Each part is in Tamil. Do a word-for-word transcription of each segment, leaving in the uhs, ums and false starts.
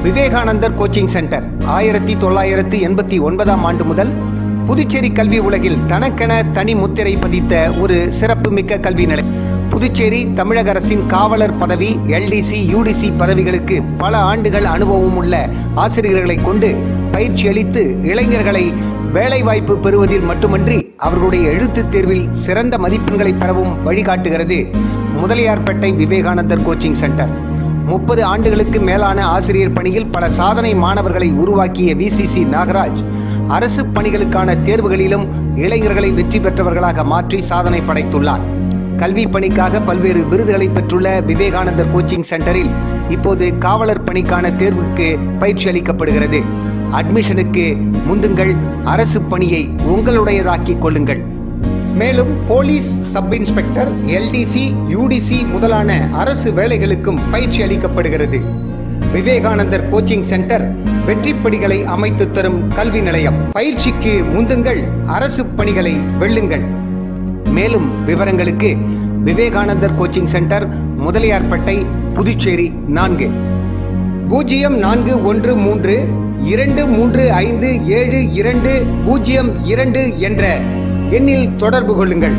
விவேகானந்தர் கோச்சிங் சென்டர் ஆயிரத்தி தொள்ளாயிரத்தி எண்பத்தி ஒன்பதாம் ஆண்டு முதல் புதுச்சேரி கல்வி உலகில் தனக்கென தனி முத்திரை பதித்த ஒரு சிறப்புமிக்க கல்வி நிலையம். புதுச்சேரி தமிழக அரசின் காவலர் பதவி, எல்டிசி, யூடிசி பதவிகளுக்கு பல ஆண்டுகள் அனுபவம் உள்ள ஆசிரியர்களை கொண்டு பயிற்சி அளித்து இளைஞர்களை வேலைவாய்ப்பு பெறுவதில் மட்டுமன்றி அவர்களுடைய எழுத்துத் தேர்வில் சிறந்த மதிப்பெண்களை பெறவும் வழிகாட்டுகிறது முதலியார்பேட்டை விவேகானந்தர் கோச்சிங் சென்டர். முப்பது ஆண்டுகளுக்கு மேலான ஆசிரியர் பணியில் பல சாதனை மாணவர்களை உருவாக்கிய விசிசி நாகராஜ் அரசு பணிகளுக்கான தேர்வுகளிலும் இளைஞர்களை வெற்றி பெற்றவர்களாக மாற்றி சாதனை படைத்துள்ளார். கல்வி பணிக்காக பல்வேறு விருதுகளை பெற்றுள்ள விவேகானந்தர் கோச்சிங் சென்டரில் இப்போது காவலர் பணிக்கான தேர்வுக்கு பயிற்சி அளிக்கப்படுகிறது. அட்மிஷனுக்கு முந்துங்கள், அரசு பணியை உங்களுடையதாக்கிக் கொள்ளுங்கள். மேலும் police sub inspector, LDC, UDC முதலான அரசு வேலைகளுக்கும் பயிற்சி அளிக்கப்படுகிறது. விவேகானந்தர் கோச்சிங் சென்டர் வெற்றிப்படிகளை அமைத்து தரும் கல்வி நிலையம். பயிற்சிக்கு முந்துங்கள், அரசு பணிகளை வெல்லுங்கள். மேலும் விவரங்களுக்கு விவேகானந்தர் கோச்சிங் சென்டர், முதலியார்பேட்டை, புதுச்சேரி நான்கு பூஜ்ஜியம் நான்கு ஒன்று மூன்று இரண்டு மூன்று ஐந்து ஏழு இரண்டு பூஜ்ஜியம் இரண்டு என்ற எண்ணில் தொடர்பு கொள்ளுங்கள்.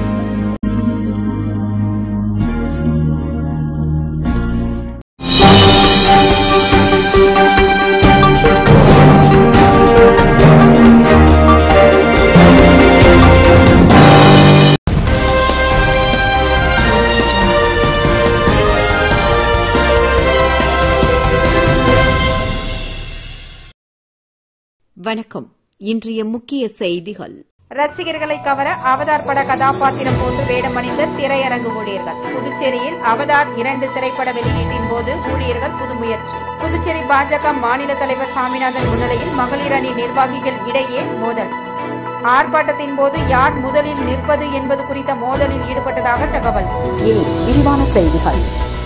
வணக்கம். இன்றைய முக்கிய செய்திகள். ரசிகர்களை கவர அவதார் பட கதாபாத்திரம் போன்று வேடமணிந்த திரையரங்கு ஊழியர்கள். புதுச்சேரியில் அவதார் இரண்டு திரைப்பட வெளியீட்டின் போது ஊழியர்கள் புதுமுயற்சி. புதுச்சேரி பாஜக மாநில தலைவர் சாமிநாதன் முன்னிலையில் மகளிர் அணி நிர்வாகிகள் இடையே மோதல். ஆர்ப்பாட்டத்தின் போது யார் முதலில் நிற்பது என்பது குறித்த மோதலில் ஈடுபட்டதாக தகவல். இனி விரிவான செய்திகள்.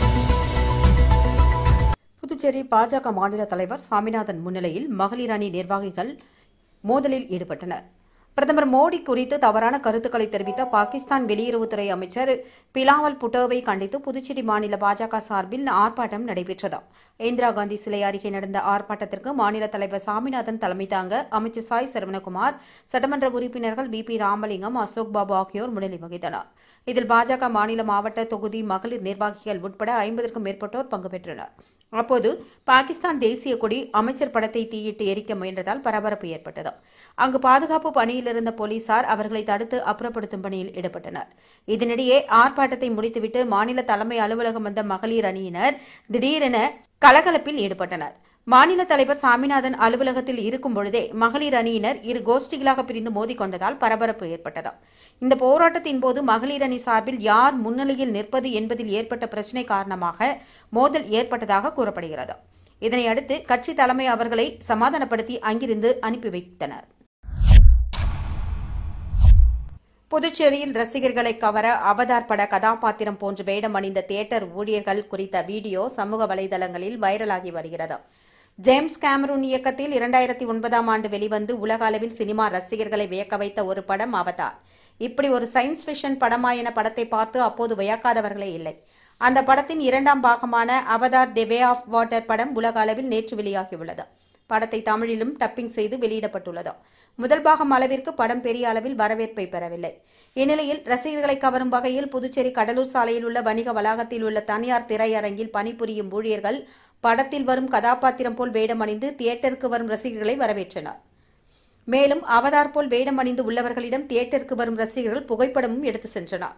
புதுச்சேரி பாஜக மாநில தலைவர் சாமிநாதன் முன்னிலையில் மகளிர் அணி நிர்வாகிகள் மோதலில் ஈடுபட்டனர். பிரதமர் மோடி குறித்து தவறான கருத்துக்களை தெரிவித்த பாகிஸ்தான் வெளியுறவுத்துறை அமைச்சர் பிலாவல் புட்டோவை கண்டித்து புதுச்சேரி மாநில பாஜக சார்பில் ஆர்ப்பாட்டம் நடைபெற்றது. இந்திரா காந்தி சிலை அருகே நடந்த ஆர்ப்பாட்டத்திற்கு மாநில தலைவர் சாமிநாதன் தலைமை தாங்க அமைச்சர் சாய் சரவணகுமார், சட்டமன்ற உறுப்பினர்கள் வி பி ராமலிங்கம், அசோக் பாபு ஆகியோர் முன்னிலை வகித்தனர். இதில் பாஜக மாநில மாவட்ட தொகுதி மகளிர் நிர்வாகிகள் உட்பட ஐம்பதற்கும் மேற்பட்டோர் பங்கு பெற்றனர். அப்போது பாகிஸ்தான் தேசிய கொடி அமைச்சர் படத்தை தீயிட்டு எரிக்க முயன்றதால் பரபரப்பு ஏற்பட்டது. அங்கு பாதுகாப்பு பணியில் இருந்த போலீசார் அவர்களை தடுத்து அப்புறப்படுத்தும் பணியில் ஈடுபட்டனர். இதனிடையே ஆர்ப்பாட்டத்தை முடித்துவிட்டு மாநில தலைமை அலுவலகம் வந்த மகளிர் அணியினர் திடீரென கலகலப்பில் ஈடுபட்டனர். மாநில தலைவர் சாமிநாதன் அலுவலகத்தில் இருக்கும் பொழுதே மகளிர் அணியினர் இரு கோஷ்டிகளாக பிரிந்து மோதிக்கொண்டதால் பரபரப்பு ஏற்பட்டது. இந்த போராட்டத்தின் போது மகளிர் அணி சார்பில் யார் முன்னிலையில் நிற்பது என்பதில் ஏற்பட்ட பிரச்சினை காரணமாக மோதல் ஏற்பட்டதாக கூறப்படுகிறது. இதனையடுத்து கட்சி தலைமை அவர்களை சமாதானப்படுத்தி அங்கிருந்து அனுப்பி வைத்தனர். புதுச்சேரியில் ரசிகர்களை கவர அவதார் பட கதாபாத்திரம் போன்று வேடம் அணிந்த தியேட்டர் ஊழியர்கள் குறித்த வீடியோ சமூக வலைதளங்களில் வைரலாகி வருகிறது. ஜேம்ஸ் கேமரூன் இயக்கத்தில் இரண்டாயிரத்தி ஒன்பதாம் ஆண்டு வெளிவந்து உலக அளவில் சினிமா ரசிகர்களை வியக்க வைத்த ஒரு படம் அவதார். இப்படி ஒரு சயின்ஸ் ஃபிக்ஷன் படமா என படத்தை பார்த்து அப்போது வியக்காதவர்களே இல்லை. அந்த படத்தின் இரண்டாம் பாகமான Avatar the way of water படம் உலக அளவில் நேற்று வெளியாகியுள்ளது. படத்தை தமிழிலும் டப்பிங் செய்து வெளியிடப்பட்டுள்ளது. முதல் பாகம் அளவிற்கு படம் பெரிய அளவில் வரவேற்பை பெறவில்லை. இந்நிலையில் ரசிகர்களை கவரும் வகையில் புதுச்சேரி கடலூர் சாலையில் உள்ள வணிக வளாகத்தில் உள்ள தனியார் திரையரங்கில் பணிபுரியும் ஊழியர்கள் படத்தில் வரும் கதாபாத்திரம் போல் வேடம் அணிந்து தியேட்டருக்கு வரும் ரசிகர்களை வரவேற்றனர். மேலும் அவதார் போல் வேடம் அணிந்து உள்ளவர்களிடம் தியேட்டருக்கு வரும் ரசிகர்கள் புகைப்படமும் எடுத்து சென்றனர்.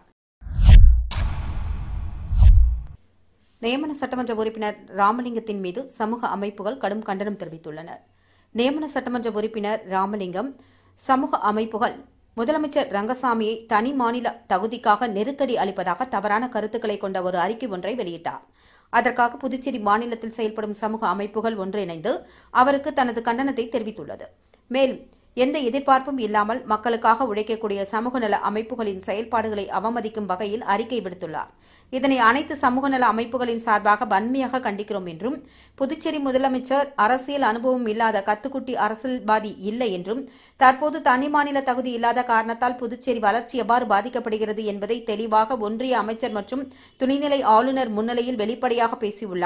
நியமன சட்டமன்ற உறுப்பினர் ராமலிங்கத்தின் மீது சமூக அமைப்புகள் கடும் கண்டனம் தெரிவித்துள்ளனர். நியமன சட்டமன்ற உறுப்பினர் ராமலிங்கம் சமூக அமைப்புகள் முதலமைச்சர் ரங்கசாமியை தனி மாநில தகுதிக்காக நெருக்கடி அளிப்பதாக தவறான கருத்துக்களை கொண்ட ஒரு அறிக்கை ஒன்றை வெளியிட்டார். அதற்காக புதுச்சேரி மாநிலத்தில் செயல்படும் சமூக அமைப்புகள் ஒன்றிணைந்து அவருக்கு தனது கண்டனத்தை தெரிவித்துள்ளது. மேலும் எந்த எதிர்பார்ப்பும் இல்லாமல் மக்களுக்காக உழைக்கக்கூடிய சமூக நல அமைப்புகளின் செயல்பாடுகளை அவமதிக்கும் வகையில் அறிக்கை விடுத்துள்ளார். இதனை அனைத்து சமூக நல அமைப்புகளின் சார்பாக வன்மையாக கண்டிக்கிறோம் என்றும், புதுச்சேரி முதலமைச்சர் அரசியல் அனுபவம் இல்லாத கத்துக்குட்டி அரசியல்வாதி இல்லை என்றும், தற்போது தனி மாநில தகுதி இல்லாத காரணத்தால் புதுச்சேரி வளர்ச்சி எவ்வாறு பாதிக்கப்படுகிறது என்பதை தெளிவாக ஒன்றிய அமைச்சர் மற்றும் துணைநிலை ஆளுநர் முன்னிலையில் வெளிப்படையாக பேசியுள்ளார்.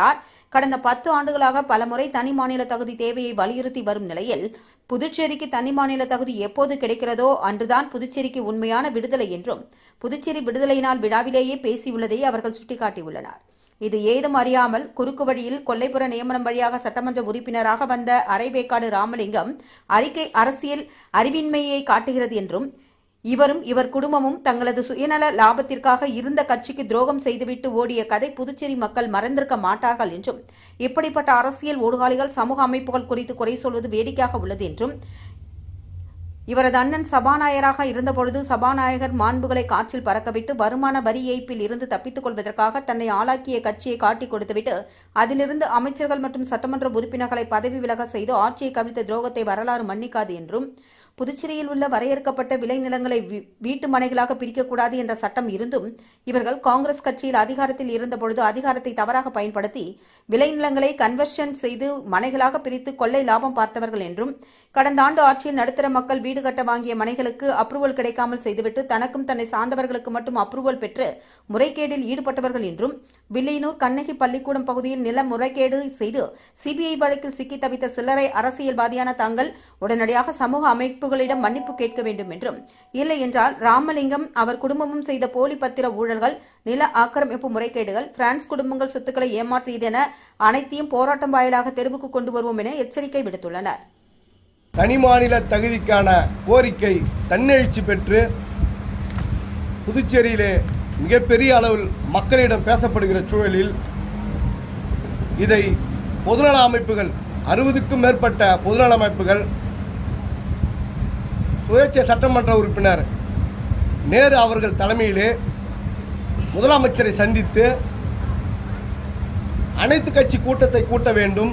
கடந்த பத்து ஆண்டுகளாக பலமுறை தனி மாநில தகுதி தேவையை வலியுறுத்தி வரும் நிலையில் புதுச்சேரிக்கு தனி மாநில தகுதி எப்போது கிடைக்கிறதோ அன்றுதான் புதுச்சேரிக்கு உண்மையான விடுதலை என்றும் புதுச்சேரி விடுதலை நாள் விழாவிலேயே பேசியுள்ளதை அவர்கள் சுட்டிக்காட்டியுள்ளனர். இது ஏதும் அறியாமல் குறுக்கு வழியில் கொல்லைப்புற நியமனம் வழியாக சட்டமன்ற உறுப்பினராக வந்த அரைவேக்காடு ராமலிங்கம் அறிக்கை அரசியல் அறிவின்மையை காட்டுகிறது என்றும் இவரும் இவர் குடும்பமும் தங்களது சுயநல லாபத்திற்காக இருந்த கட்சிக்கு துரோகம் செய்துவிட்டு ஓடிய கதை புதுச்சேரி மக்கள் மறந்திருக்க மாட்டார்கள் என்றும் இப்படிப்பட்ட அரசியல் ஊடுகாலிகள் சமூக அமைப்புகள் குறித்து குறை சொல்வது வேடிக்கையாக உள்ளது என்றும் இவரது அண்ணன் சபாநாயகராக இருந்தபொழுது சபாநாயகர் மாண்புகளை காற்றில் பறக்கவிட்டு வருமான வரி ஏய்ப்பில் இருந்து தப்பித்துக் கொள்வதற்காக தன்னை ஆளாக்கிய கட்சியை காட்டிக் கொடுத்துவிட்டு அதிலிருந்து அமைச்சர்கள் மற்றும் சட்டமன்ற உறுப்பினர்களை பதவி விலக செய்து ஆட்சியை கவிழ்த்த துரோகத்தை வரலாறு மன்னிக்காது என்றும் புதுச்சேரியில் உள்ள வரையறுக்கப்பட்ட விளைநிலங்களை வீட்டு மனைகளாக பிரிக்கக்கூடாது என்ற சட்டம் இருந்தும் இவர்கள் காங்கிரஸ் கட்சியில் அதிகாரத்தில் இருந்தபொழுது அதிகாரத்தை தவறாக பயன்படுத்தி விளைநிலங்களை கன்வர்ஷன் செய்து மனைகளாக பிரித்து கொள்ளை லாபம் பார்த்தவர்கள் என்றும் கடந்த ஆண்டு ஆட்சியில் நடுத்தர மக்கள் வீடு கட்ட வாங்கிய மனைகளுக்கு அப்ரூவல் கிடைக்காமல் செய்துவிட்டு தனக்கும் தன்னை சார்ந்தவர்களுக்கு மட்டும் அப்ரூவல் பெற்று முறைகேடில் ஈடுபட்டவர்கள் என்றும் வில்லியனூர் கண்ணகி பள்ளிக்கூடம் பகுதியில் நில முறைகேடு செய்து சிபிஐ வழக்கில் சிக்கி தவித்த சில்லறை அரசியல்வாதியான தாங்கள் உடனடியாக சமூக அமைப்புகளிடம் மன்னிப்பு கேட்க வேண்டும் என்றும் இல்லை என்றால் ராமலிங்கம் அவர் குடும்பமும் செய்த போலி பத்திர ஊழல்கள் நில ஆக்கிரமிப்பு முறைகேடுகள் பிரான்ஸ் குடும்பங்கள் சொத்துக்களை ஏமாற்றியது என அனைத்தையும் போராட்டம் வாயிலாக தெருவுக்கு கொண்டு வருவோம் என எச்சரிக்கை விடுத்துள்ளனர். தனி மாநில தகுதிக்கான கோரிக்கை தன்னெழுச்சி பெற்று புதுச்சேரியிலே மிகப்பெரிய அளவில் மக்களிடம் பேசப்படுகிற சூழலில் இதை பொதுநல அமைப்புகள் அறுபதுக்கும் மேற்பட்ட பொதுநல அமைப்புகள் சுயேட்சை சட்டமன்ற உறுப்பினர் நேரு அவர்கள் தலைமையிலே முதலமைச்சரை சந்தித்து அனைத்து கட்சி கூட்டத்தை கூட்ட வேண்டும்.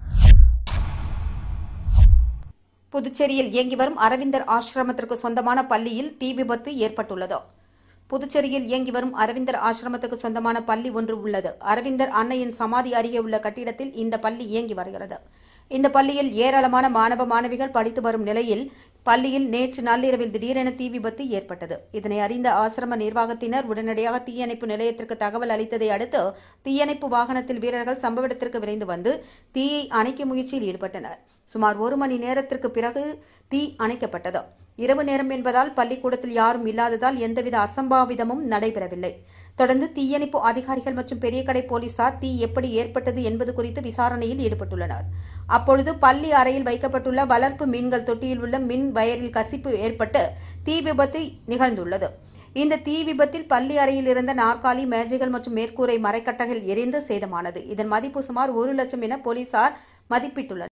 புதுச்சேரியில் இயங்கி வரும் அரவிந்தர் ஆசிரமத்திற்கு சொந்தமான பள்ளியில் தீ விபத்து ஏற்பட்டுள்ளது. புதுச்சேரியில் இயங்கி வரும் அரவிந்தர் ஆசிரமத்துக்கு சொந்தமான பள்ளி ஒன்று உள்ளது. அரவிந்தர் அன்னையின் சமாதி அருகே உள்ள கட்டிடத்தில் இந்த பள்ளி இயங்கி வருகிறது. இந்த பள்ளியில் ஏராளமான மாணவ மாணவிகள் படித்து வரும் நிலையில் பள்ளியில் நேற்று நள்ளிரவில் திடீரென தீ விபத்து ஏற்பட்டது. இதனை அறிந்த ஆசிரம நிர்வாகத்தினர் உடனடியாக தீயணைப்பு நிலையத்திற்கு தகவல் அளித்ததை அடுத்து தீயணைப்பு வாகனத்தில் வீரர்கள் சம்பவ இடத்திற்கு விரைந்து வந்து தீயை அணைக்கும் முயற்சியில் ஈடுபட்டனர். சுமார் ஒரு மணி நேரத்திற்கு பிறகு தீ அணைக்கப்பட்டது. இரவு நேரம் என்பதால் பள்ளிக்கூடத்தில் யாரும் இல்லாததால் எந்தவித அசம்பாவிதமும் நடைபெறவில்லை. தொடர்ந்து தீயணைப்பு அதிகாரிகள் மற்றும் பெரிய கடை போலீசார் தீ எப்படி ஏற்பட்டது என்பது குறித்து விசாரணையில் ஈடுபட்டுள்ளனர். அப்பொழுது பள்ளி அறையில் வைக்கப்பட்டுள்ள வளர்ப்பு மீன்கள் தொட்டியில் உள்ள மின் வயரில் கசிப்பு ஏற்பட்டு தீ விபத்து நிகழ்ந்துள்ளது. இந்த தீ விபத்தில் பள்ளி அறையில் இருந்த நாற்காலி, மேஜைகள் மற்றும் மேற்கூரை மரக்கட்டைகள் எரிந்து சேதமானது. இதன் மதிப்பு சுமார் ஒரு லட்சம் என போலீசார் மதிப்பிட்டுள்ளனர்.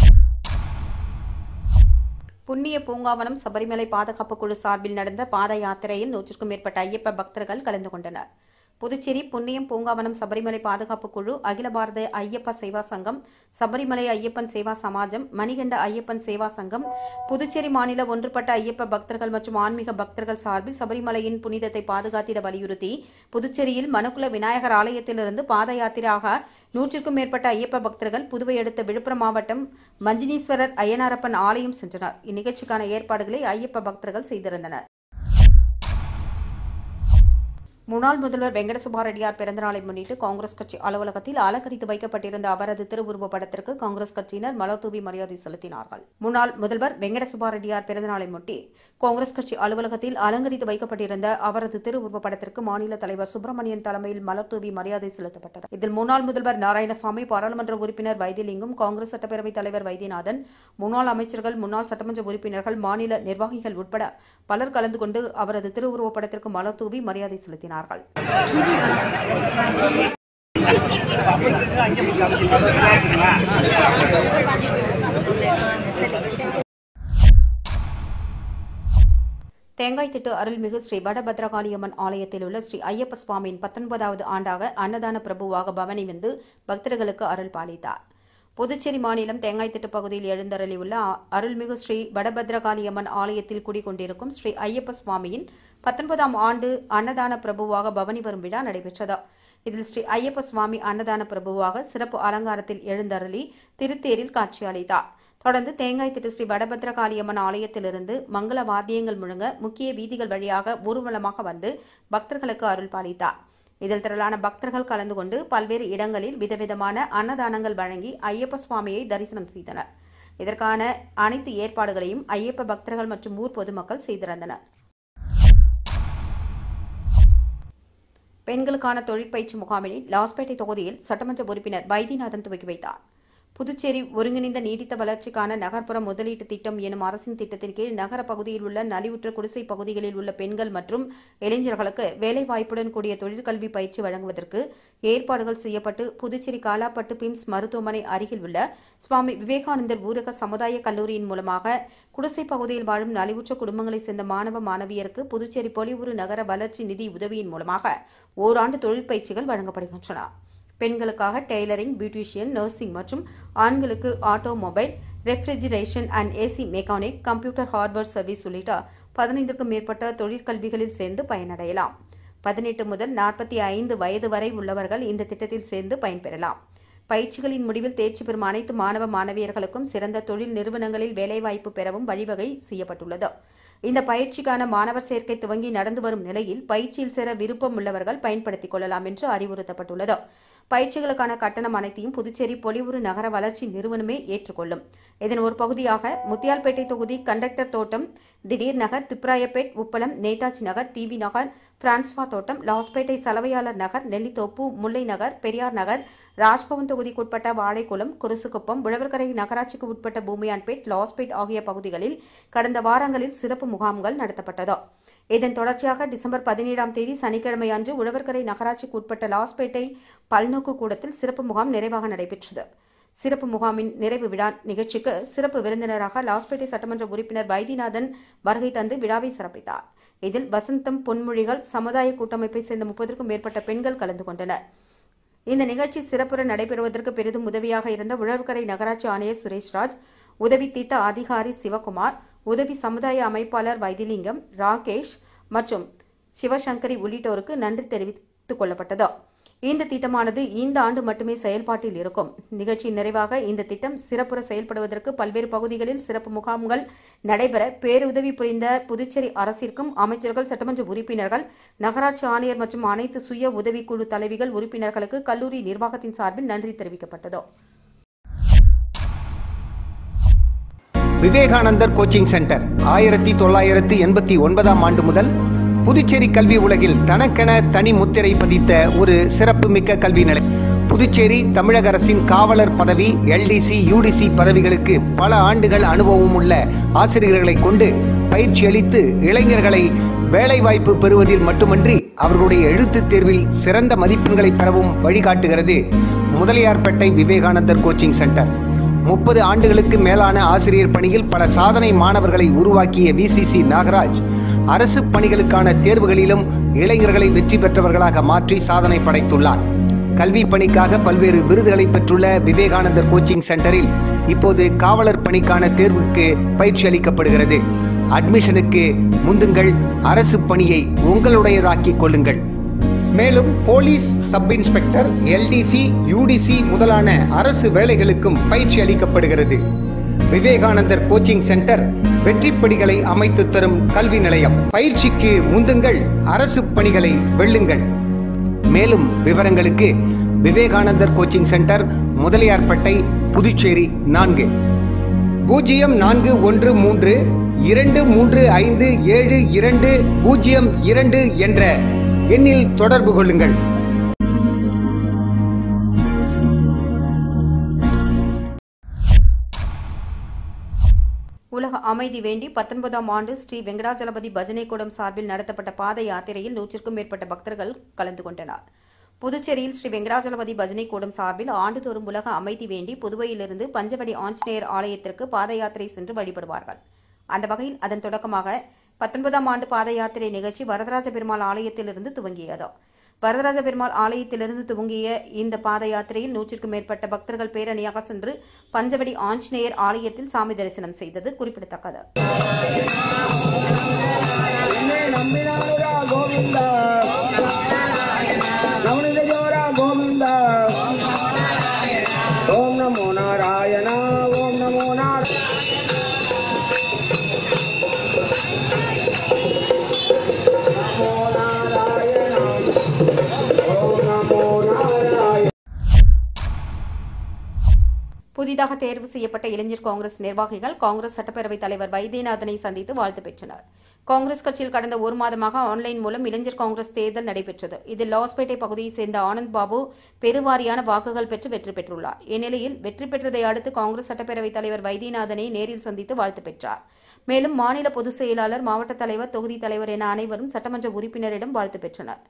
புண்ணிய பூங்காவனம் சபரிமலை பாதுகாப்பு குழு சார்பில் நடந்த பாத யாத்திரையில் நூற்றுக்கும் மேற்பட்ட ஐயப்ப பக்தர்கள் கலந்து கொண்டனர். புதுச்சேரி புண்ணியம் பூங்காவனம் சபரிமலை பாதுகாப்பு குழு, அகில பாரத ஐயப்ப சேவா சங்கம், சபரிமலை ஐயப்பன் சேவா சமாஜம், மணிகண்ட ஐயப்பன் சேவா சங்கம், புதுச்சேரி மாநில ஒன்றுபட்ட ஐயப்ப பக்தர்கள் மற்றும் ஆன்மீக பக்தர்கள் சார்பில் சபரிமலையின் புனிதத்தை பாதுகாத்திட வலியுறுத்தி புதுச்சேரியில் மனுக்குல விநாயகர் ஆலயத்திலிருந்து பாத யாத்திரையாக நூற்றுக்கும் மேற்பட்ட ஐயப்ப பக்தர்கள் புதுவை அடுத்த விழுப்புரம் மாவட்டம் மஞ்சினீஸ்வரர் அய்யனாரப்பன் ஆலயம் சென்றனர். இந்நிகழ்ச்சிக்கான ஏற்பாடுகளை ஐயப்ப பக்தர்கள் செய்திருந்தனர். முன்னாள் முதல்வர் வெங்கட சுப்பாரெட்டியார் பிறந்தநாளை முன்னிட்டு காங்கிரஸ் கட்சி அலுவலகத்தில் அலங்கரித்து வைக்கப்பட்டிருந்த அவரது திருவுருவ படத்திற்கு காங்கிரஸ் கட்சியினர் மலர் தூவி மரியாதை செலுத்தினார்கள். முன்னாள் முதல்வர் வெங்கட சுப்பாரெட்டியார் பிறந்தநாளை முன்னிட்டு காங்கிரஸ் கட்சி அலுவலகத்தில் அலங்கரித்து வைக்கப்பட்டிருந்த அவரது திருவுருவ படத்திற்கு மாநில தலைவர் சுப்பிரமணியன் தலைமையில் மலர் தூவி மரியாதை செலுத்தப்பட்டது. இதில் முன்னாள் முதல்வர் நாராயணசாமி, பாராளுமன்ற உறுப்பினர் வைத்திலிங்கம், காங்கிரஸ் சட்டப்பேரவைத் தலைவர் வைத்தியநாதன், முன்னாள் அமைச்சர்கள், முன்னாள் சட்டமன்ற உறுப்பினர்கள், மாநில நிர்வாகிகள் உட்பட பலர் கலந்து கொண்டு அவரது திருவுருவ படத்திற்கு மலர் தூவி மரியாதை செலுத்தினார்கள். தேங்காய்திட்டு அருள்மிகு ஸ்ரீ வடபத்ரகாளியம்மன் ஆலயத்தில் உள்ள ஸ்ரீ ஐயப்ப சுவாமியின் பத்தொன்பதாவது ஆண்டாக அன்னதான பிரபுவாக பவனி வந்து பக்தர்களுக்கு அருள் பாலித்தார். புதுச்சேரி மாநிலம் தேங்காய்திட்டு பகுதியில் எழுந்தருளியுள்ள அருள்மிகு ஸ்ரீ வடபத்ரகாளியம்மன் ஆலயத்தில் குடிகொண்டிருக்கும் ஸ்ரீ ஐயப்ப சுவாமியின் பத்தொன்பதாம் ஆண்டு அன்னதான பிரபுவாக பவனி வரும் விழா நடைபெற்றது. இதில் ஸ்ரீ ஐயப்ப சுவாமி அன்னதான பிரபுவாக சிறப்பு அலங்காரத்தில் எழுந்தருளி திருத்தேரில் காட்சியளித்தார். தொடர்ந்து தேங்காய்திட்டு ஸ்ரீ வடபத்ரகாளியம்மன் ஆலயத்திலிருந்து மங்கள வாத்தியங்கள் முழங்க முக்கிய வீதிகள் வழியாக ஊர்வலமாக வந்து பக்தர்களுக்கு அருள் பாலித்தார். இதில் திரளான பக்தர்கள் கலந்து கொண்டு பல்வேறு இடங்களில் விதவிதமான அன்னதானங்கள் வழங்கி ஐயப்ப சுவாமியை தரிசனம் செய்தனர். இதற்கான அனைத்து ஏற்பாடுகளையும் ஐயப்ப பக்தர்கள் மற்றும் ஊர் பொதுமக்கள் செய்திருந்தனர். பெண்களுக்கான தொழிற்பயிற்சி முகாமினை லாஸ்பேட்டை தொகுதியில் சட்டமன்ற உறுப்பினர் வைத்தியநாதன் துவக்கி வைத்தார். புதுச்சேரி ஒருங்கிணைந்த நீடித்த வளர்ச்சிக்கான நகர்ப்புற முதலீட்டு திட்டம் எனும் அரசின் திட்டத்தின் கீழ் நகர பகுதியில் உள்ள நலிவுற்ற குடிசை பகுதிகளில் உள்ள பெண்கள் மற்றும் இளைஞர்களுக்கு வேலைவாய்ப்புடன் கூடிய தொழிற்கல்வி பயிற்சி வழங்குவதற்கு ஏற்பாடுகள் செய்யப்பட்டு புதுச்சேரி காலாப்பட்டு பிம்ஸ் மருத்துவமனை அருகில் உள்ள சுவாமி விவேகானந்தர் ஊரக சமுதாய கல்லூரியின் மூலமாக குடிசை பகுதியில் வாழும் நலிவுற்ற குடும்பங்களைச் சேர்ந்த மாணவ மாணவியருக்கு புதுச்சேரி பொலிவுறு நகர வளர்ச்சி நிதி உதவியின் மூலமாக ஓராண்டு தொழில் பயிற்சிகள் வழங்கப்படுகின்றன. பெண்களுக்காக டெய்லரிங், பியூட்டிஷியன், நர்சிங் மற்றும் ஆண்களுக்கு automobile, refrigeration and AC mechanic, computer hardware service உள்ளிட்ட பதினைந்துக்கும் மேற்பட்ட தொழிற்கல்விகளில் சேர்ந்து பயனடையலாம். பதினெட்டு முதல் நாற்பத்தி ஐந்து வயது வரை உள்ளவர்கள் இந்த திட்டத்தில் சேர்ந்து பயன்பெறலாம். பயிற்சிகளின் முடிவில் தேர்ச்சி பெறும் அனைத்து மாணவ மாணவியர்களுக்கும் சிறந்த தொழில் நிறுவனங்களில் வேலைவாய்ப்பு பெறவும் வழிவகை செய்யப்பட்டுள்ளது. இந்த பயிற்சிக்கான மாணவர் சேர்க்கை துவங்கி நடந்து வரும் நிலையில் பயிற்சியில் சேர விருப்பம் உள்ளவர்கள் பயன்படுத்திக் கொள்ளலாம் என்று அறிவுறுத்தப்பட்டுள்ளது. பயிற்சிகளுக்கான கட்டணம் அனைத்தையும் புதுச்சேரி பொலிவுறு நகர வளர்ச்சி நிறுவனமே ஏற்றுக்கொள்ளும். இதன் ஒரு பகுதியாக முத்தியால்பேட்டை தொகுதி கண்டக்டர் தோட்டம், திடீர் நகர், திப்ராயப்பேட், உப்பளம், நேதாஜி நகர், டிவி நகர், பிரான்ஸ்வா தோட்டம், லாஸ்பேட்டை சலவையாளர் நகர், நெல்லித்தோப்பு, முல்லை நகர், பெரியார் நகர், ராஜ்பவன் தொகுதிக்குட்பட்ட வாழைக்குளம், குருசுக்குப்பம், உழவர்கரை நகராட்சிக்கு உட்பட்ட பூமியான்பேட், லாஸ்பேட் ஆகிய பகுதிகளில் கடந்த வாரங்களில் சிறப்பு முகாம்கள் நடத்தப்பட்டது. இதன் தொடர்ச்சியாக டிசம்பர் பதினேழாம் தேதி சனிக்கிழமை அன்று உழவர்கரை நகராட்சிக்கு உட்பட்ட லாஸ்பேட்டை பல்நோக்கு கூடத்தில் சிறப்பு முகாம் நிறைவாக நடைபெற்றது. சிறப்பு முகாமின் நிறைவு விழா நிகழ்ச்சிக்கு சிறப்பு விருந்தினராக லாஸ்பேட்டை சட்டமன்ற உறுப்பினர் வைத்தியநாதன் வருகை தந்து விழாவை சிறப்பித்தார். இதில் வசந்தம் பொன்மொழிகள் சமுதாய கூட்டமைப்பை சேர்ந்த முப்பதற்கும் மேற்பட்ட பெண்கள் கலந்து கொண்டனர். இந்த நிகழ்ச்சி சிறப்புற நடைபெறுவதற்கு பெரிதும் உதவியாக இருந்த உழவர்கரை நகராட்சி ஆணையர் சுரேஷ்ராஜ், உதவி திட்ட அதிகாரி சிவகுமார், உதவி சமுதாய அமைப்பாளர் வைத்திலிங்கம், ராகேஷ் மற்றும் சிவசங்கரி உள்ளிட்டோருக்கு நன்றி தெரிவித்துக் கொள்ளப்பட்டது. இந்த திட்டமானது இந்த ஆண்டு மட்டுமே செயல்பாட்டில் இருக்கும். நிகழ்ச்சியின் நிறைவாக இந்த திட்டம் சிறப்புற செயல்படுவதற்கு பல்வேறு பகுதிகளில் சிறப்பு முகாம்கள் நடைபெற பேருதவி புரிந்த புதுச்சேரி அரசிற்கும் அமைச்சர்கள், சட்டமன்ற உறுப்பினர்கள், நகராட்சி ஆணையர் மற்றும் அனைத்து சுய உதவிக்குழு தலைவிகள், உறுப்பினர்களுக்கு கல்லூரி நிர்வாகத்தின் சார்பில் நன்றி தெரிவிக்கப்பட்டது. விவேகானந்தர் கோச்சிங் சென்டர் ஆயிரத்தி தொள்ளாயிரத்து எண்பத்தி ஒன்பதாம் ஆண்டு முதல் புதுச்சேரி கல்வி உலகில் தனக்கென தனி முத்திரை பதித்த ஒரு சிறப்பு மிக்க கல்வி நிலையம். புதுச்சேரி தமிழக அரசின் காவலர் பதவி, எல்டிசி, யூடிசி பதவிகளுக்கு பல ஆண்டுகள் அனுபவம் உள்ள ஆசிரியர்களை கொண்டு பயிற்சி அளித்து இளைஞர்களை வேலைவாய்ப்பு பெறுவதில் மட்டுமன்றி அவர்களுடைய எழுத்துத் தேர்வில் சிறந்த மதிப்பெண்களை பெறவும் வழிகாட்டுகிறது முதலியார்பேட்டை விவேகானந்தர் கோச்சிங் சென்டர். முப்பது ஆண்டுகளுக்கு மேலான ஆசிரியர் பணியில் பல சாதனை மாணவர்களை உருவாக்கிய விசிசி நாகராஜ் அரசு பணிகளுக்கான தேர்வுகளிலும் இளைஞர்களை வெற்றி பெற்றவர்களாக மாற்றி சாதனை படைத்துள்ளார். கல்வி பணிக்காக பல்வேறு விருதுகளை பெற்றுள்ள விவேகானந்தர் கோச்சிங் சென்டரில் இப்போது காவலர் பணிக்கான தேர்வுக்கு பயிற்சி அளிக்கப்படுகிறது. அட்மிஷனுக்கு முந்துங்கள், அரசு பணியை உங்களுடையதாக்கிக் கொள்ளுங்கள். மேலும் police sub inspector, LDC, UDC முதலான அரசு வேலைகளுக்கும் பயிற்சி அளிக்கப்படுகிறது. விவேகானந்தர் கோச்சிங் சென்டர் வெற்றிப்படிகளை அமைத்து தரும் கல்வி நிலையம். பயிற்சிக்கு முந்துங்கள், அரசு பணிகளை வெல்லுங்கள். மேலும் விவரங்களுக்கு விவேகானந்தர் கோச்சிங் சென்டர், முதலியார்பேட்டை, புதுச்சேரி நான்கு பூஜ்ஜியம் நான்கு ஒன்று மூன்று இரண்டு மூன்று ஐந்து ஏழு இரண்டு பூஜ்ஜியம் இரண்டு என்ற எண்ணில் தொடர்பு கொள்ளுங்கள். உலக அமைதி வேண்டி பத்தொன்பதாம் ஆண்டு ஸ்ரீ வெங்கடாஜலபதி பஜனை கூடம் சார்பில் நடத்தப்பட்ட பாத யாத்திரையில் நூற்றுக்கும் மேற்பட்ட பக்தர்கள் கலந்து கொண்டனர். புதுச்சேரியில் ஸ்ரீ வெங்கடாஜலபதி பஜனை கூடம் சார்பில் ஆண்டுதோறும் உலக அமைதி வேண்டி புதுவையிலிருந்து பஞ்சவடி ஆஞ்சநேயர் ஆலயத்திற்கு பாத யாத்திரை சென்று வழிபடுவார்கள். அந்த வகையில் அதன் தொடக்கமாக பத்தொன்பதாம் ஆண்டு பாத யாத்திரை நிகழ்ச்சி வரதராஜ பெருமாள் ஆலயத்திலிருந்து துவங்கியது. வரதராஜ பெருமாள் ஆலயத்திலிருந்து துவங்கிய இந்த பாத யாத்திரையில் நூற்றிற்கும் மேற்பட்ட பக்தர்கள் பேரணியாக சென்று பஞ்சவடி ஆஞ்சநேயர் ஆலயத்தில் சாமி தரிசனம் செய்தது குறிப்பிடத்தக்கது. Oh தேர்வு செய்யப்பட்ட இளைஞர் காங்கிரஸ் நிர்வாகிகள் காங்கிரஸ் சட்டப்பேரவைத் தலைவர் வைத்தியநாதனை சந்தித்து வாழ்த்து பெற்றனர். காங்கிரஸ் கட்சியில் கடந்த ஒரு மாதமாக ஆன்லைன் மூலம் இளைஞர் காங்கிரஸ் தேர்தல் நடைபெற்றது. இதில் லாஸ்பேட்டை பகுதியைச் சேர்ந்த ஆனந்த் பாபு பெருவாரியான வாக்குகள் பெற்று வெற்றி பெற்றுள்ளார். இந்நிலையில் வெற்றி பெற்றதை அடுத்து காங்கிரஸ் சட்டப்பேரவைத் தலைவர் வைத்தியநாதனை நேரில் சந்தித்து வாழ்த்து பெற்றார். மேலும் மாநில பொதுச் செயலாளர், மாவட்ட தலைவர், தொகுதி தலைவர் என அனைவரும் சட்டமன்ற உறுப்பினரிடம் வாழ்த்து பெற்றனர்.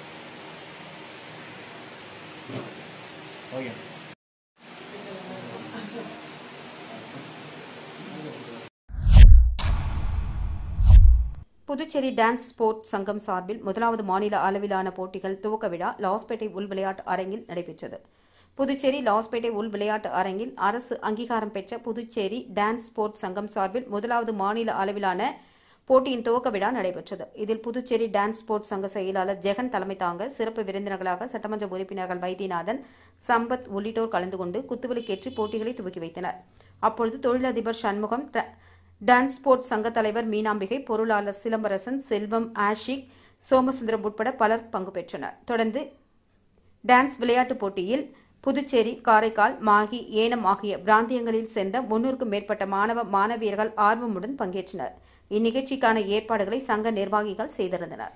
புதுச்சேரி டான்ஸ் ஸ்போர்ட்ஸ் சங்கம் சார்பில் முதலாவது மாநில அளவிலான போட்டிகள் துவக்க விழா லாஸ்பேட்டை உள் விளையாட்டு அரங்கில் நடைபெற்றது. புதுச்சேரி லாஸ்பேட்டை உள் விளையாட்டு அரங்கில் அரசு அங்கீகாரம் பெற்ற புதுச்சேரி டான்ஸ் ஸ்போர்ட்ஸ் சங்கம் சார்பில் முதலாவது மாநில அளவிலான போட்டியின் துவக்க விழா நடைபெற்றது. இதில் புதுச்சேரி டான்ஸ் ஸ்போர்ட்ஸ் சங்க செயலாளர் ஜெகன் தலைமை தாங்க சிறப்பு விருந்தினர்களாக சட்டமன்ற உறுப்பினர்கள் வைத்தியநாதன், சம்பத் உள்ளிட்டோர் கலந்து கொண்டு குத்துவிளக்கேற்றி போட்டிகளை துவக்கி வைத்தனர். அப்பொழுது தொழிலதிபர் சண்முகம், டான்ஸ் ஸ்போர்ட்ஸ் சங்க தலைவர் மீனாம்பிகை, பொருளாளர் சிலம்பரசன், செல்வம், ஆஷிக், சோமசுந்தரம் உட்பட பலர் பங்கு பெற்றனர். தொடர்ந்து டான்ஸ் விளையாட்டுப் போட்டியில் புதுச்சேரி, காரைக்கால், மாஹி, ஏனம் ஆகிய பிராந்தியங்களில் சேர்ந்த முன்னூறுக்கும் மேற்பட்ட மாணவ மாணவியர்கள் ஆர்வமுடன் பங்கேற்றனர். இந்நிகழ்ச்சிக்கான ஏற்பாடுகளை சங்க நிர்வாகிகள் செய்திருந்தனர்.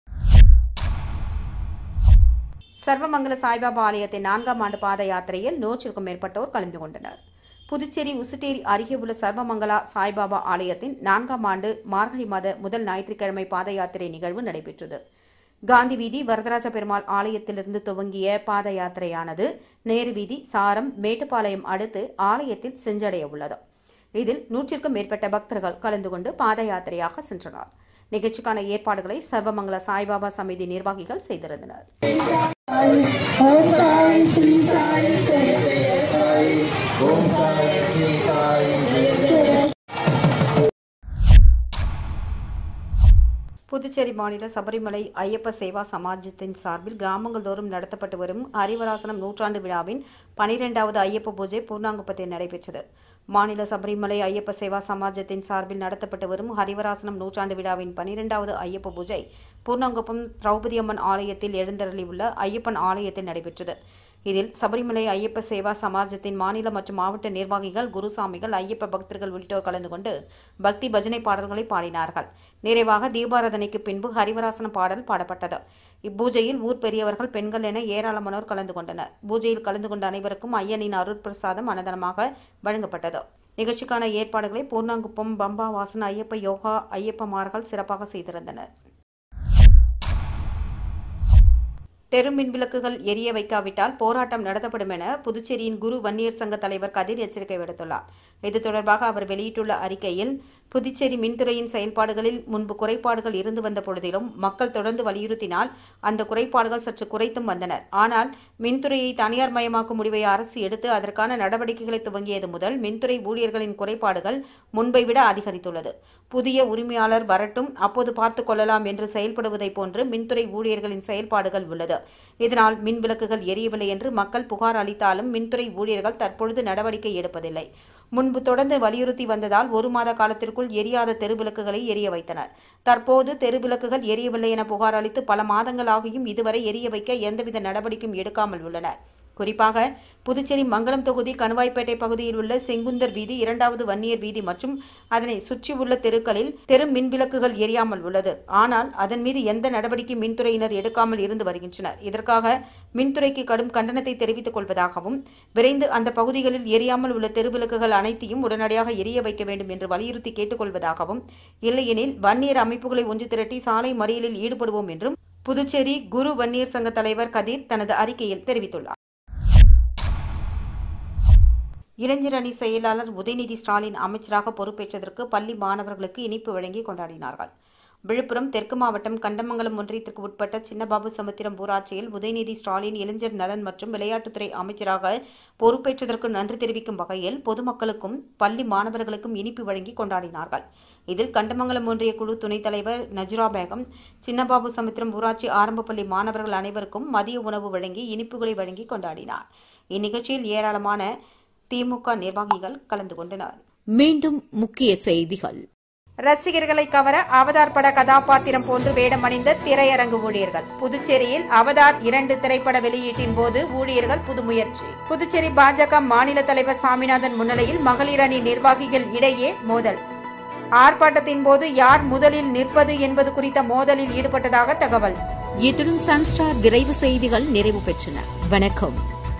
சர்வமங்கல சாய்பாபா ஆலயத்தின் நான்காம் ஆண்டு பாத யாத்திரையில் நூற்றுக்கும் மேற்பட்டோர் கலந்து கொண்டனர். புதுச்சேரி உசுட்டேரி அருகே உள்ள சர்வமங்கலா சாய்பாபா ஆலயத்தின் நான்காம் ஆண்டு மார்கழி மாத முதல் ஞாயிற்றுக்கிழமை பாத யாத்திரை நிகழ்வு நடைபெற்றது. காந்தி வீதி, வரதராஜ பெருமாள் ஆலயத்திலிருந்து துவங்கிய பாத யாத்திரையானது நேரு வீதி, சாரம், மேட்டுப்பாளையம் அடுத்து ஆலயத்தில் சென்றடைய உள்ளது. இதில் நூற்றிற்கும் மேற்பட்ட பக்தர்கள் கலந்து கொண்டு பாத யாத்திரையாக சென்றனர். நிகழ்ச்சிக்கான ஏற்பாடுகளை சர்வமங்கல சாய்பாபா சமிதி நிர்வாகிகள் செய்திருந்தனர். புதுச்சேரி மாநில சபரிமலை ஐயப்ப சேவா சமாஜத்தின் சார்பில் கிராமங்கள் தோறும் நடத்தப்பட்டு வரும் ஹரிவராசனம் நூற்றாண்டு விழாவின் பனிரெண்டாவது ஐயப்ப பூஜை பூர்ணாங்குப்பத்தில் நடைபெற்றது. மாநில சபரிமலை ஐயப்ப சேவா சமாஜத்தின் சார்பில் நடத்தப்பட்டு வரும் ஹரிவராசனம் நூற்றாண்டு விழாவின் பனிரெண்டாவது ஐயப்ப பூஜை பூர்ணாங்குப்பம் திரௌபதி அம்மன் ஆலயத்தில் எழுந்தருளியுள்ள ஐயப்பன் ஆலயத்தில் நடைபெற்றது. இதில் சபரிமலை ஐயப்ப சேவா சமாஜத்தின் மாநில மற்றும் மாவட்ட நிர்வாகிகள், குருசாமிகள், ஐயப்ப பக்தர்கள் உள்ளிட்டோர் கலந்து கொண்டு பக்தி பஜனை பாடல்களை பாடினார்கள். நிறைவாக தீபாராதனைக்கு பின்பு ஹரிவராசன பாடல் பாடப்பட்டது. இப்பூஜையில் ஊர் பெரியவர்கள், பெண்கள் என ஏராளமானோர் கலந்து கொண்டனர். பூஜையில் கலந்து கொண்ட அனைவருக்கும் ஐயனின் அருட்பிரசாதம் அன்னதானமாக வழங்கப்பட்டது. நிகழ்ச்சிக்கான ஏற்பாடுகளை பூர்ணாங்குப்பம் பம்பா வாசன் ஐயப்ப யோகா ஐயப்பமார்கள் சிறப்பாக செய்திருந்தனர். தெரு மின்விளக்குகள் எரிய வைக்காவிட்டால் போராட்டம் நடத்தப்படும் என புதுச்சேரியின் குரு வன்னியர் சங்க தலைவர் கதிர் எச்சரிக்கை விடுத்துள்ளார். இது தொடர்பாக அவர் வெளியிட்டுள்ள அறிக்கையில், புதுச்சேரி மின்துறையின் செயல்பாடுகளில் முன்பு குறைபாடுகள் இருந்து வந்த பொழுதிலும் மக்கள் தொடர்ந்து வலியுறுத்தினால் அந்த குறைபாடுகள் சற்று குறைத்தும் வந்தனர். ஆனால் மின்துறையை தனியார் மயமாக்கும் முடிவை அரசு எடுத்து அதற்கான நடவடிக்கைகளை துவங்கியது முதல் மின்துறை ஊழியர்களின் குறைபாடுகள் முன்பை விட அதிகரித்துள்ளது. புதிய உரிமையாளர் வரட்டும், அப்போது பார்த்துக் கொள்ளலாம் என்று செயல்படுவதை போன்று மின்துறை ஊழியர்களின் செயல்பாடுகள் உள்ளது. இதனால் மின் விளக்குகள் எரியவில்லை என்று மக்கள் புகார் அளித்தாலும் மின்துறை ஊழியர்கள் தற்பொழுது நடவடிக்கை எடுப்பதில்லை. முன்பு தொடர்ந்து வலியுறுத்தி வந்ததால் ஒரு மாத காலத்திற்குள் எரியாத தெருவிளக்குகளை எரிய வைத்தனர். தற்போது தெருவிளக்குகள் எரியவில்லை என புகார் அளித்து பல மாதங்களாகியும் இதுவரை எரிய வைக்க எந்தவித நடவடிக்கையும் எடுக்காமல் உள்ளனர். குறிப்பாக புதுச்சேரி மங்கலம் தொகுதி கணுவாய்பேட்டை பகுதியில் உள்ள செங்குந்தர் வீதி, இரண்டாவது வன்னியர் வீதி மற்றும் அதனை சுற்றியுள்ள தெருக்களில் தெரு மின் விளக்குகள் எரியாமல் உள்ளது. ஆனால் அதன் மீது எந்த நடவடிக்கை மின்துறையினர் எடுக்காமல் இருந்து வருகின்றனர். இதற்காக மின்துறைக்கு கடும் கண்டனத்தை தெரிவித்துக் கொள்வதாகவும், விரைந்து அந்த பகுதிகளில் எரியாமல் உள்ள தெருவிளக்குகள் அனைத்தையும் உடனடியாக எரிய வைக்க வேண்டும் என்று வலியுறுத்தி கேட்டுக் கொள்வதாகவும், இல்லையெனில் வன்னியர் அமைப்புகளை ஒன்று திரட்டி சாலை மறியலில் ஈடுபடுவோம் என்றும் புதுச்சேரி குரு வன்னியர் சங்க தலைவர் கதிர் தனது அறிக்கையில் தெரிவித்துள்ளார். இளைஞர் அணி செயலாளர் உதயநிதி ஸ்டாலின் அமைச்சராக பொறுப்பேற்றதற்கு பள்ளி மாணவர்களுக்கு இனிப்பு வழங்கி கொண்டாடினார்கள். விழுப்புரம் தெற்கு மாவட்டம் கண்டமங்கலம் ஒன்றியத்திற்கு உட்பட்ட சின்னபாபு சமுத்திரம் ஊராட்சியில் உதயநிதி ஸ்டாலின் இளைஞர் நலன் மற்றும் விளையாட்டுத்துறை அமைச்சராக பொறுப்பேற்றதற்கு நன்றி தெரிவிக்கும் வகையில் பொதுமக்களுக்கும் பள்ளி மாணவர்களுக்கும் இனிப்பு வழங்கி கொண்டாடினார்கள். இதில் கண்டமங்கலம் ஒன்றிய குழு துணைத் தலைவர் நஜ்ரா பேகம், சின்னபாபு சமுத்திரம் ஊராட்சி ஆரம்பப்பள்ளி மாணவர்கள் அனைவருக்கும் மதிய உணவு வழங்கி இனிப்புகளை வழங்கி கொண்டாடினார். இந்நிகழ்ச்சியில் ஏராளமான திமுக நிர்வாகிகள் கலந்து கொண்டனர். மீண்டும் முக்கிய செய்திகள். ரசிகர்களை கவர அவதார் பட கதாபாத்திரம் போன்று வேடமணிந்த திரையரங்கு ஊழியர்கள். புதுச்சேரியில் அவதார் இரண்டு திரைப்பட வெளியீட்டின் போது ஊழியர்கள் புதுமுயற்சி. புதுச்சேரி பாஜக மாநில தலைவர் சாமிநாதன் முன்னிலையில் மகளிர் அணி நிர்வாகிகள் இடையே மோதல். ஆர்ப்பாட்டத்தின் போது யார் முதலில் நிற்பது என்பது குறித்த மோதலில் ஈடுபட்டதாக தகவல். இத்துடன் சன்ஸ்டார் விரைவு செய்திகள் நிறைவு பெற்றன. வணக்கம்.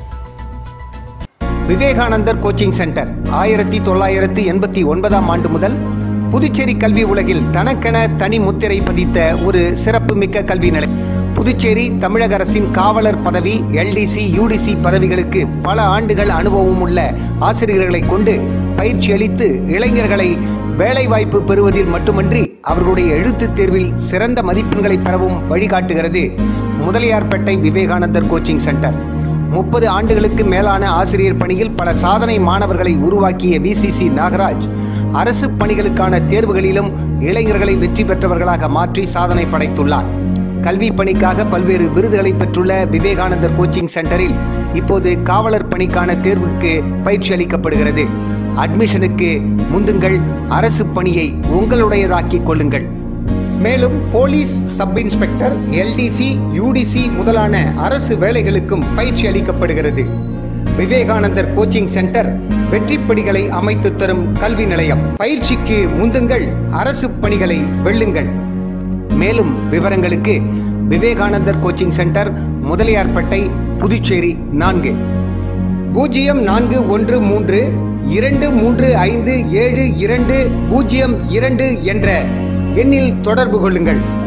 விவேகானந்தர் கோச்சிங் சென்டர் ஆயிரத்தி தொள்ளாயிரத்தி எண்பத்தி ஒன்பதாம் ஆண்டு முதல் புதுச்சேரி கல்வி உலகில் தனக்கென தனி முத்திரை பதித்த ஒரு சிறப்பு மிக்க கல்வி நிலையம். புதுச்சேரி தமிழக அரசின் காவலர் பதவி, எல்டிசி, யூடிசி பதவிகளுக்கு பல ஆண்டுகள் அனுபவம் உள்ள ஆசிரியர்களை கொண்டு பயிற்சி அளித்து இளைஞர்களை வேலைவாய்ப்பு பெறுவதில் மட்டுமன்றி அவர்களுடைய எழுத்துத் தேர்வில் சிறந்த மதிப்பெண்களை பெறவும் வழிகாட்டுகிறது முதலியார்பேட்டை விவேகானந்தர் கோச்சிங் சென்டர். முப்பது ஆண்டுகளுக்கு மேலான ஆசிரியர் பணியில் பல சாதனை மாணவர்களை உருவாக்கிய விசிசி நாகராஜ் அரசு பணிகளுக்கான தேர்வுகளிலும் இளைஞர்களை வெற்றி பெற்றவர்களாக மாற்றி சாதனை படைத்துள்ளார். கல்வி பணிக்காக பல்வேறு விருதுகளை பெற்றுள்ள விவேகானந்தர் கோச்சிங் சென்டரில் இப்போது காவலர் பணிக்கான தேர்வுக்கு பயிற்சி அளிக்கப்படுகிறது. அட்மிஷனுக்கு முந்துங்கள், அரசு பணியை உங்களுடையதாக்கிக் கொள்ளுங்கள். மேலும் police sub inspector, LDC, UDC முதலான அரசு வேலைகளுக்கும் பயிற்சி அளிக்கப்படுகிறது. விவேகானந்தர் கோச்சிங் சென்டர் வெற்றிப்படிகளை அமைத்து தரும் கல்வி நிலையம். பயிற்சிக்கு முந்துங்கள், அரசு பணிகளை வெல்லுங்கள். மேலும் விவரங்களுக்கு விவேகானந்தர் கோச்சிங் சென்டர், முதலியார்பேட்டை, புதுச்சேரி நான்கு பூஜ்ஜியம் நான்கு ஒன்று மூன்று இரண்டு மூன்று ஐந்து ஏழு இரண்டு பூஜ்ஜியம் இரண்டு என்ற எண்ணில் தொடர்பு கொள்ளுங்கள்.